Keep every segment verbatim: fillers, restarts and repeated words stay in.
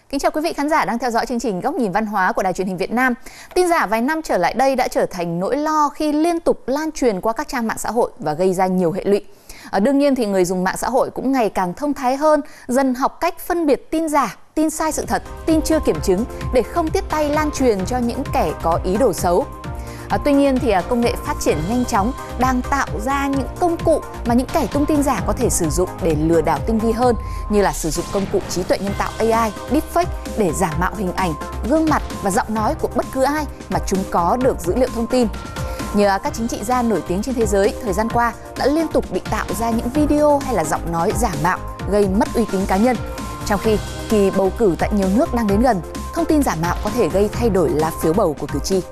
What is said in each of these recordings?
Kính chào quý vị khán giả đang theo dõi chương trình Góc nhìn văn hóa của Đài Truyền hình Việt Nam. Tin giả vài năm trở lại đây đã trở thành nỗi lo khi liên tục lan truyền qua các trang mạng xã hội và gây ra nhiều hệ lụy. Ở đương nhiên thì người dùng mạng xã hội cũng ngày càng thông thái hơn, dần học cách phân biệt tin giả, tin sai sự thật, tin chưa kiểm chứng để không tiếp tay lan truyền cho những kẻ có ý đồ xấu. À, tuy nhiên thì công nghệ phát triển nhanh chóng đang tạo ra những công cụ mà những kẻ tung tin giả có thể sử dụng để lừa đảo tinh vi hơn, như là sử dụng công cụ trí tuệ nhân tạo A I, deepfake để giả mạo hình ảnh, gương mặt và giọng nói của bất cứ ai mà chúng có được dữ liệu thông tin. Nhờ các chính trị gia nổi tiếng trên thế giới thời gian qua đã liên tục bị tạo ra những video hay là giọng nói giả mạo gây mất uy tín cá nhân. Trong khi kỳ bầu cử tại nhiều nước đang đến gần, thông tin giả mạo có thể gây thay đổi lá phiếu bầu của cử tri.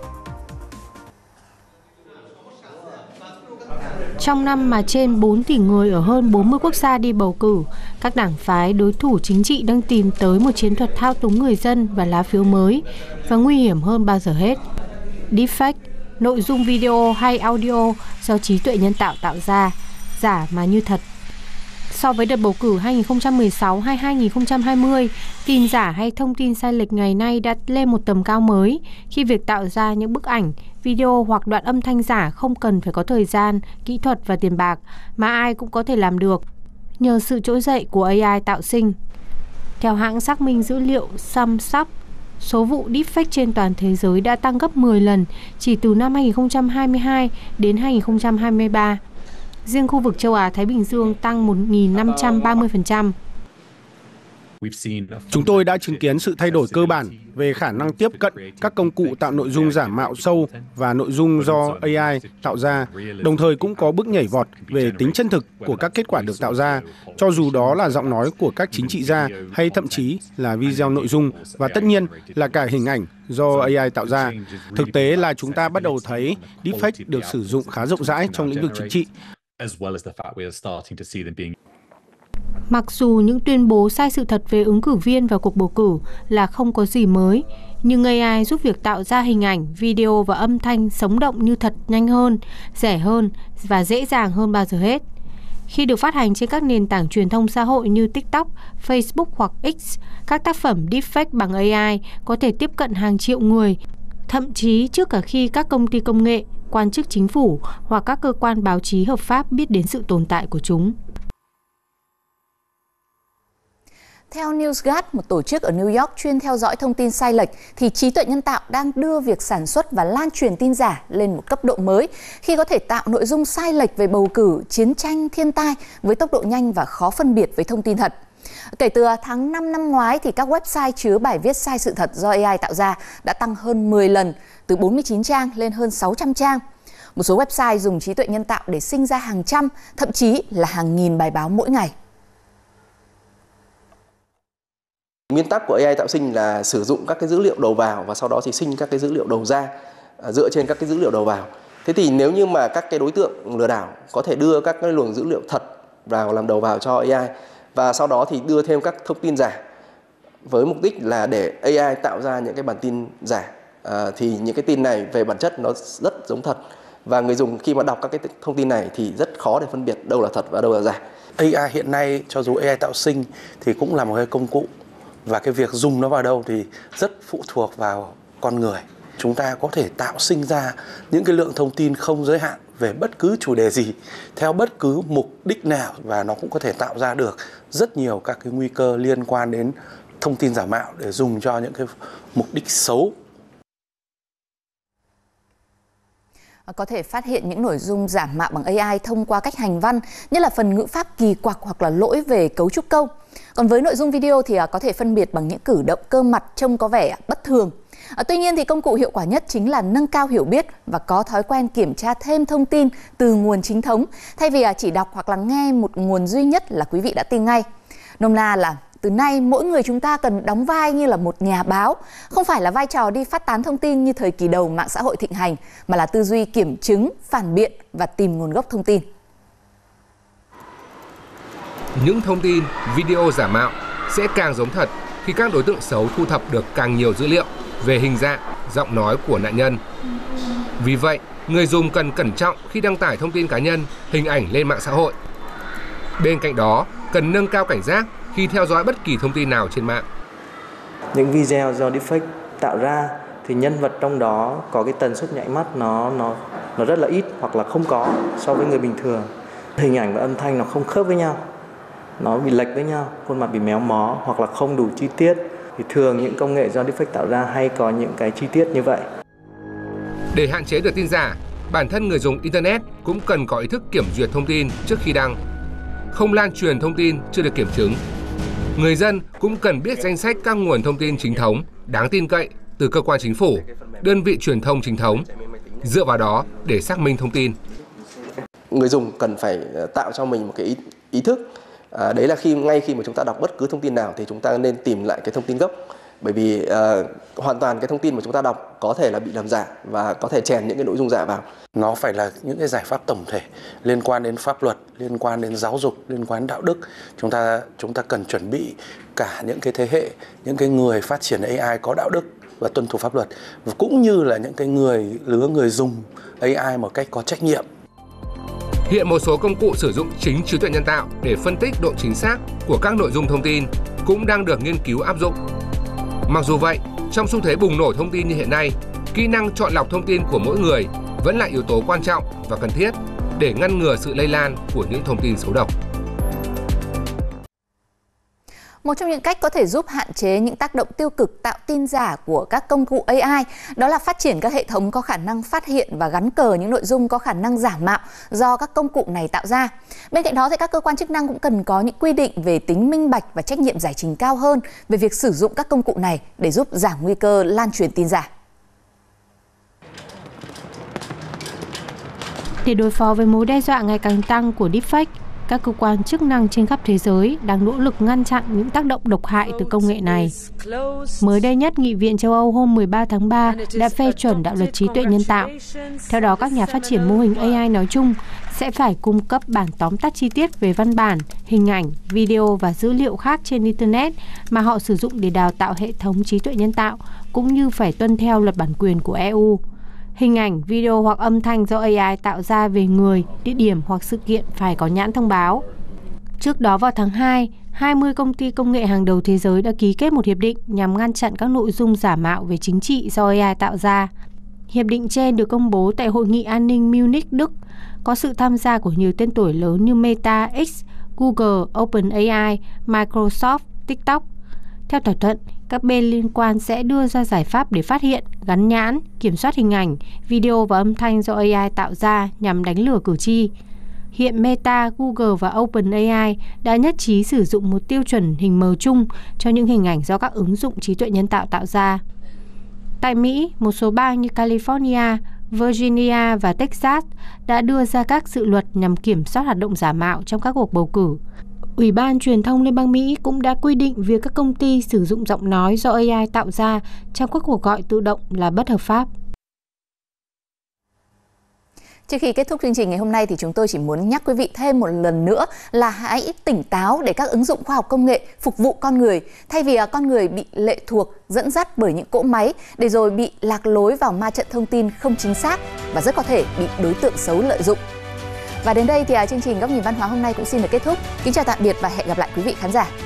Trong năm mà trên bốn tỷ người ở hơn bốn mươi quốc gia đi bầu cử, các đảng phái đối thủ chính trị đang tìm tới một chiến thuật thao túng người dân và lá phiếu mới và nguy hiểm hơn bao giờ hết. Deepfake, nội dung video hay audio do trí tuệ nhân tạo tạo ra, giả mà như thật. So với đợt bầu cử hai nghìn không trăm mười sáu hay hai nghìn không trăm hai mươi, tin giả hay thông tin sai lệch ngày nay đã lên một tầm cao mới khi việc tạo ra những bức ảnh, video hoặc đoạn âm thanh giả không cần phải có thời gian, kỹ thuật và tiền bạc mà ai cũng có thể làm được nhờ sự trỗi dậy của A I tạo sinh. Theo hãng xác minh dữ liệu Samsung, số vụ deepfake trên toàn thế giới đã tăng gấp mười lần chỉ từ năm hai nghìn không trăm hai mươi hai đến hai nghìn không trăm hai mươi ba. Riêng khu vực châu Á-Thái Bình Dương tăng một nghìn năm trăm ba mươi phần trăm. Chúng tôi đã chứng kiến sự thay đổi cơ bản về khả năng tiếp cận các công cụ tạo nội dung giả mạo sâu và nội dung do A I tạo ra, đồng thời cũng có bước nhảy vọt về tính chân thực của các kết quả được tạo ra, cho dù đó là giọng nói của các chính trị gia hay thậm chí là video nội dung và tất nhiên là cả hình ảnh do A I tạo ra. Thực tế là chúng ta bắt đầu thấy deepfake được sử dụng khá rộng rãi trong lĩnh vực chính trị. Mặc dù những tuyên bố sai sự thật về ứng cử viên vào cuộc bầu cử là không có gì mới, nhưng A I giúp việc tạo ra hình ảnh, video và âm thanh sống động như thật nhanh hơn, rẻ hơn và dễ dàng hơn bao giờ hết. Khi được phát hành trên các nền tảng truyền thông xã hội như TikTok, Facebook hoặc X, các tác phẩm deepfake bằng A I có thể tiếp cận hàng triệu người, thậm chí trước cả khi các công ty công nghệ, quan chức chính phủ hoặc các cơ quan báo chí hợp pháp biết đến sự tồn tại của chúng. Theo NewsGuard, một tổ chức ở New York chuyên theo dõi thông tin sai lệch, thì trí tuệ nhân tạo đang đưa việc sản xuất và lan truyền tin giả lên một cấp độ mới khi có thể tạo nội dung sai lệch về bầu cử, chiến tranh, thiên tai với tốc độ nhanh và khó phân biệt với thông tin thật. Kể từ tháng năm năm ngoái, thì các website chứa bài viết sai sự thật do A I tạo ra đã tăng hơn mười lần, từ bốn mươi chín trang lên hơn sáu trăm trang. Một số website dùng trí tuệ nhân tạo để sinh ra hàng trăm, thậm chí là hàng nghìn bài báo mỗi ngày. Nguyên tắc của A I tạo sinh là sử dụng các cái dữ liệu đầu vào và sau đó thì sinh các cái dữ liệu đầu ra dựa trên các cái dữ liệu đầu vào. Thế thì nếu như mà các cái đối tượng lừa đảo có thể đưa các cái luồng dữ liệu thật vào làm đầu vào cho A I và sau đó thì đưa thêm các thông tin giả với mục đích là để A I tạo ra những cái bản tin giả, à, thì những cái tin này về bản chất nó rất giống thật và người dùng khi mà đọc các cái thông tin này thì rất khó để phân biệt đâu là thật và đâu là giả. A I hiện nay cho dù A I tạo sinh thì cũng là một cái công cụ và cái việc dùng nó vào đâu thì rất phụ thuộc vào con người. Chúng ta có thể tạo sinh ra những cái lượng thông tin không giới hạn về bất cứ chủ đề gì, theo bất cứ mục đích nào và nó cũng có thể tạo ra được rất nhiều các cái nguy cơ liên quan đến thông tin giả mạo để dùng cho những cái mục đích xấu. Có thể phát hiện những nội dung giả mạo bằng A I thông qua cách hành văn, như là phần ngữ pháp kỳ quặc hoặc là lỗi về cấu trúc câu. Còn với nội dung video thì có thể phân biệt bằng những cử động cơ mặt trông có vẻ bất thường. Tuy nhiên thì công cụ hiệu quả nhất chính là nâng cao hiểu biết và có thói quen kiểm tra thêm thông tin từ nguồn chính thống, thay vì chỉ đọc hoặc là nghe một nguồn duy nhất là quý vị đã tin ngay. Nôm na là từ nay mỗi người chúng ta cần đóng vai như là một nhà báo, không phải là vai trò đi phát tán thông tin như thời kỳ đầu mạng xã hội thịnh hành, mà là tư duy kiểm chứng, phản biện và tìm nguồn gốc thông tin. Những thông tin, video giả mạo sẽ càng giống thật khi các đối tượng xấu thu thập được càng nhiều dữ liệu về hình dạng, giọng nói của nạn nhân. Vì vậy, người dùng cần cẩn trọng khi đăng tải thông tin cá nhân, hình ảnh lên mạng xã hội. Bên cạnh đó, cần nâng cao cảnh giác khi theo dõi bất kỳ thông tin nào trên mạng. Những video do deepfake tạo ra thì nhân vật trong đó có cái tần suất nhạy mắt nó nó nó rất là ít hoặc là không có so với người bình thường. Hình ảnh và âm thanh nó không khớp với nhau, nó bị lệch với nhau, khuôn mặt bị méo mó hoặc là không đủ chi tiết. Thì thường những công nghệ do deepfake tạo ra hay có những cái chi tiết như vậy. Để hạn chế được tin giả, bản thân người dùng Internet cũng cần có ý thức kiểm duyệt thông tin trước khi đăng, không lan truyền thông tin chưa được kiểm chứng. Người dân cũng cần biết danh sách các nguồn thông tin chính thống, đáng tin cậy từ cơ quan chính phủ, đơn vị truyền thông chính thống, dựa vào đó để xác minh thông tin. Người dùng cần phải tạo cho mình một cái ý, ý thức, à, đấy là khi ngay khi mà chúng ta đọc bất cứ thông tin nào thì chúng ta nên tìm lại cái thông tin gốc. Bởi vì uh, hoàn toàn cái thông tin mà chúng ta đọc có thể là bị làm giả và có thể chèn những cái nội dung giả vào. Nó phải là những cái giải pháp tổng thể liên quan đến pháp luật, liên quan đến giáo dục, liên quan đến đạo đức. Chúng ta chúng ta cần chuẩn bị cả những cái thế hệ, những cái người phát triển a i có đạo đức và tuân thủ pháp luật, cũng như là những cái người lứa người dùng a i một cách có trách nhiệm. Hiện một số công cụ sử dụng chính trí tuệ nhân tạo để phân tích độ chính xác của các nội dung thông tin cũng đang được nghiên cứu áp dụng. Mặc dù vậy, trong xu thế bùng nổ thông tin như hiện nay, kỹ năng chọn lọc thông tin của mỗi người vẫn là yếu tố quan trọng và cần thiết để ngăn ngừa sự lây lan của những thông tin xấu độc. Một trong những cách có thể giúp hạn chế những tác động tiêu cực tạo tin giả của các công cụ a i đó là phát triển các hệ thống có khả năng phát hiện và gắn cờ những nội dung có khả năng giả mạo do các công cụ này tạo ra. Bên cạnh đó thì các cơ quan chức năng cũng cần có những quy định về tính minh bạch và trách nhiệm giải trình cao hơn về việc sử dụng các công cụ này để giúp giảm nguy cơ lan truyền tin giả. Để đối phó với mối đe dọa ngày càng tăng của deepfake, các cơ quan chức năng trên khắp thế giới đang nỗ lực ngăn chặn những tác động độc hại từ công nghệ này. Mới đây nhất, Nghị viện châu Âu hôm mười ba tháng ba đã phê chuẩn đạo luật trí tuệ nhân tạo. Theo đó, các nhà phát triển mô hình a i nói chung sẽ phải cung cấp bản tóm tắt chi tiết về văn bản, hình ảnh, video và dữ liệu khác trên Internet mà họ sử dụng để đào tạo hệ thống trí tuệ nhân tạo, cũng như phải tuân theo luật bản quyền của e u. Hình ảnh, video hoặc âm thanh do a i tạo ra về người, địa điểm hoặc sự kiện phải có nhãn thông báo. Trước đó vào tháng hai, hai mươi công ty công nghệ hàng đầu thế giới đã ký kết một hiệp định nhằm ngăn chặn các nội dung giả mạo về chính trị do a i tạo ra. Hiệp định trên được công bố tại Hội nghị An ninh Munich, Đức, có sự tham gia của nhiều tên tuổi lớn như Meta, X, Google, OpenAI, Microsoft, TikTok. Theo thỏa thuận, các bên liên quan sẽ đưa ra giải pháp để phát hiện, gắn nhãn, kiểm soát hình ảnh, video và âm thanh do a i tạo ra nhằm đánh lừa cử tri. Hiện Meta, Google và OpenAI đã nhất trí sử dụng một tiêu chuẩn hình mờ chung cho những hình ảnh do các ứng dụng trí tuệ nhân tạo tạo ra. Tại Mỹ, một số bang như California, Virginia và Texas đã đưa ra các dự luật nhằm kiểm soát hoạt động giả mạo trong các cuộc bầu cử. Ủy ban Truyền thông Liên bang Mỹ cũng đã quy định việc các công ty sử dụng giọng nói do a i tạo ra trong các cuộc gọi tự động là bất hợp pháp. Trước khi kết thúc chương trình ngày hôm nay thì chúng tôi chỉ muốn nhắc quý vị thêm một lần nữa là hãy tỉnh táo để các ứng dụng khoa học công nghệ phục vụ con người, thay vì con người bị lệ thuộc, dẫn dắt bởi những cỗ máy để rồi bị lạc lối vào ma trận thông tin không chính xác và rất có thể bị đối tượng xấu lợi dụng. Và đến đây thì chương trình Góc nhìn văn hóa hôm nay cũng xin được kết thúc. Kính chào tạm biệt và hẹn gặp lại quý vị khán giả